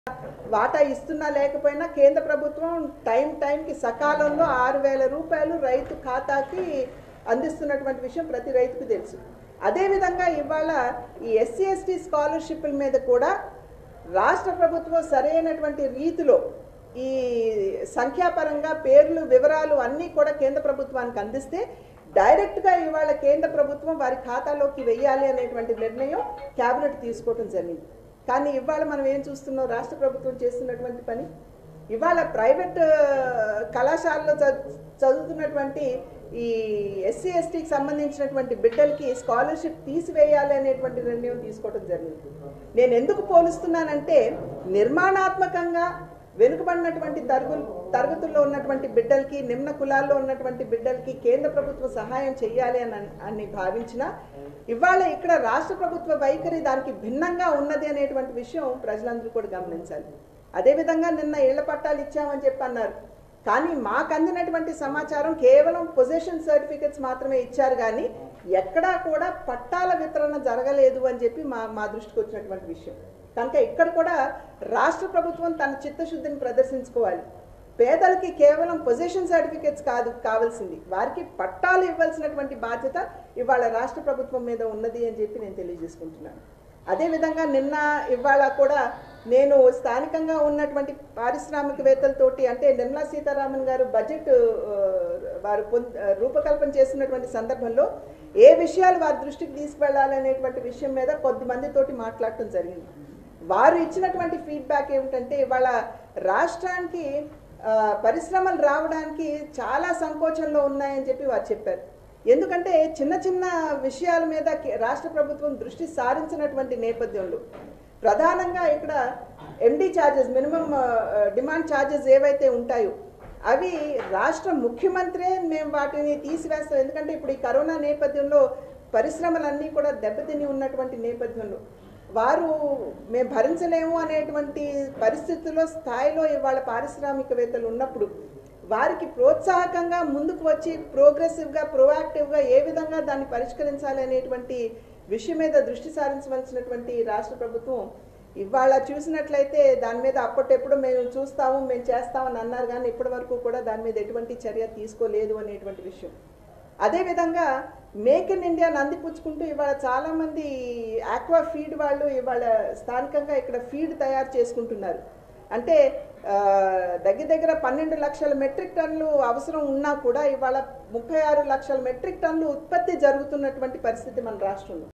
వాటా ఇస్తున్నా లేకపోయినా కేంద్ర ప్రభుత్వం టైంకి సకాలంలో 6,000 రూపాయలు రైతు ఖాతాకి అందిస్తున్నటువంటి విషయం ప్రతి రైతుకు తెలుసు. అదేవిధంగా ఇవాళ ఈ ఎస్సీ ఎస్టీ స్కాలర్షిప్ల మీద కూడా రాష్ట్ర ప్రభుత్వం సరైనటువంటి రీతిలో ఈ సంఖ్యాపరంగా పేర్లు వివరాలు అన్నీ కూడా కేంద్ర ప్రభుత్వానికి అందిస్తే డైరెక్ట్గా ఇవాళ కేంద్ర ప్రభుత్వం వారి ఖాతాలోకి వెయ్యాలి అనేటువంటి నిర్ణయం క్యాబినెట్ తీసుకోవడం జరిగింది. కానీ ఇవాళ మనం ఏం చూస్తున్నాం, రాష్ట్ర ప్రభుత్వం చేస్తున్నటువంటి పని ఇవాళ ప్రైవేట్ కళాశాలలో చదువుతున్నటువంటి ఈ ఎస్సీ ఎస్టీకి సంబంధించినటువంటి బిడ్డలకి స్కాలర్షిప్ తీసివేయాలి అనేటువంటి నిర్ణయం తీసుకోవడం జరిగింది. నేను ఎందుకు పోలుస్తున్నానంటే నిర్మాణాత్మకంగా వెనుకబడినటువంటి తరగతుల్లో ఉన్నటువంటి బిడ్డలకి, నిమ్న కులాల్లో ఉన్నటువంటి బిడ్డలకి కేంద్ర ప్రభుత్వం సహాయం చేయాలి అని భావించిన ఇవాళ ఇక్కడ రాష్ట్ర ప్రభుత్వ వైఖరి దానికి భిన్నంగా ఉన్నది అనేటువంటి విషయం ప్రజలందరూ కూడా గమనించాలి. అదేవిధంగా నిన్న ఇళ్ల పట్టాలు ఇచ్చామని చెప్పి అన్నారు. కానీ మాకు అందినటువంటి సమాచారం కేవలం పొజిషన్ సర్టిఫికెట్స్ మాత్రమే ఇచ్చారు, కానీ ఎక్కడా కూడా పట్టాల వితరణ జరగలేదు అని చెప్పి మా దృష్టికి వచ్చినటువంటి విషయం. కనుక ఇక్కడ కూడా రాష్ట్ర ప్రభుత్వం తన చిత్తశుద్ధిని ప్రదర్శించుకోవాలి. పేదలకి కేవలం పొజిషన్ సర్టిఫికెట్స్ కావాల్సింది, వారికి పట్టాలు ఇవ్వాల్సినటువంటి బాధ్యత ఇవాళ రాష్ట్ర ప్రభుత్వం మీద ఉన్నది అని చెప్పి నేను తెలియజేసుకుంటున్నాను. అదేవిధంగా నిన్న ఇవాళ కూడా నేను స్థానికంగా ఉన్నటువంటి పారిశ్రామికవేత్తలతోటి, అంటే నిర్మలా సీతారామన్ గారు బడ్జెట్ వారు రూపకల్పన చేస్తున్నటువంటి సందర్భంలో ఏ విషయాలు వారి దృష్టికి తీసుకువెళ్ళాలనేటువంటి విషయం మీద కొద్దిమందితోటి మాట్లాడటం జరిగింది. వారు ఇచ్చినటువంటి ఫీడ్బ్యాక్ ఏమిటంటే ఇవాళ రాష్ట్రానికి పరిశ్రమలు రావడానికి చాలా సంకోచంలో ఉన్నాయని చెప్పి వారు చెప్పారు. ఎందుకంటే చిన్న చిన్న విషయాల మీద రాష్ట్ర ప్రభుత్వం దృష్టి సారించినటువంటి నేపథ్యంలో ప్రధానంగా ఇక్కడ MD charges, minimum demand charges ఏవైతే ఉంటాయో అవి రాష్ట్ర ముఖ్యమంత్రే మేము వాటిని తీసివేస్తాం. ఎందుకంటే ఇప్పుడు ఈ కరోనా నేపథ్యంలో పరిశ్రమలన్నీ కూడా దెబ్బతిని ఉన్నటువంటి నేపథ్యంలో వారు మేము భరించలేము అనేటువంటి పరిస్థితుల్లో స్థాయిలో ఇవాళ పారిశ్రామికవేత్తలు ఉన్నప్పుడు వారికి ప్రోత్సాహకంగా ముందుకు వచ్చి ప్రోగ్రెసివ్గా, ప్రోయాక్టివ్గా ఏ విధంగా దాన్ని పరిష్కరించాలి అనేటువంటి విషయం మీద దృష్టి సారించవలసినటువంటి రాష్ట్ర ప్రభుత్వం ఇవాళ చూసినట్లయితే దాని మీద అప్పటెప్పుడు మేము చూస్తాము, మేము చేస్తామని అన్నారు, కానీ ఇప్పటి వరకు కూడా దాని మీద ఎటువంటి చర్య తీసుకోలేదు అనేటువంటి విషయం. అదేవిధంగా మేక్ ఇన్ ఇండియాని అందిపుచ్చుకుంటూ ఇవాళ చాలామంది ఆక్వా ఫీడ్ వాళ్ళు ఇవాళ స్థానికంగా ఇక్కడ ఫీడ్ తయారు చేసుకుంటున్నారు. అంటే దగ్గర 12 లక్షల మెట్రిక్ టన్నులు అవసరం ఉన్నా కూడా ఇవాళ 36 లక్షల మెట్రిక్ టన్నులు ఉత్పత్తి జరుగుతున్నటువంటి పరిస్థితి మన రాష్ట్రంలో.